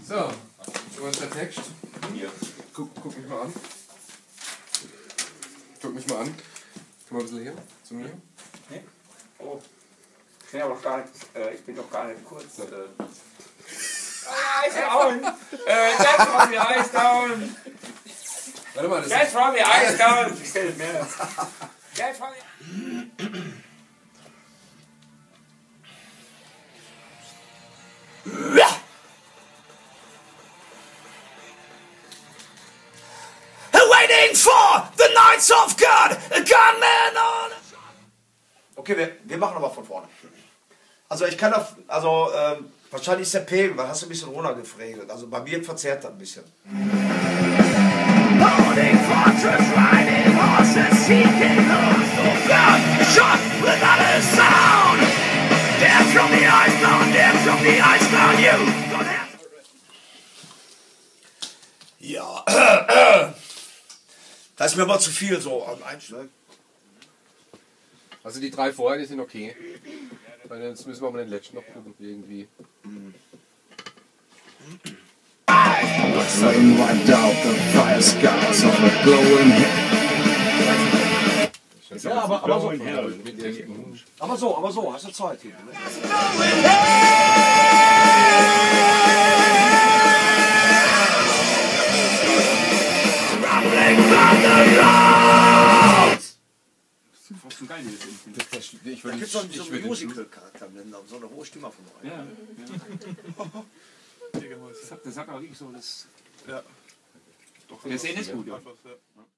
So, wo ist der Text? Hier. Guck mich mal an. Guck mich mal an. Komm mal ein bisschen her, zu mir. Nee? Oh. Ich bin aber gar nicht, ich bin doch gar nicht kurz. Ice down! That's from the ice down! Warte mal, das That's from the ice down! Ich stell es mir. That's from the... Waiting for the Knights of God, a gunman on. Okay, wir machen aber von vorne. Also ich kann auf, wahrscheinlich ist der Pegel, weil hast du ein bisschen runtergefregelt. Also bei mir verzerrt das ein bisschen. Holding fortress, riding horses, seeking those who found, shot without a sound. Death from the icebound, death from the icebound, you don't have. Ja, das ist mir aber zu viel so am Einschlag. Also die drei vorher, die sind okay. Weil jetzt müssen wir mal den letzten noch gucken, irgendwie. Flame wiped out the fire skies of a glowing hell. Ja, aber so, hast du Zeit hier. Ne? Was ein geiles Ich Da gibt es so einen Musical-Charakter, so eine hohe Stimme von euch. Ja. Das sagt auch wirklich so, das... Ja. Der ist eh nicht gut, ja.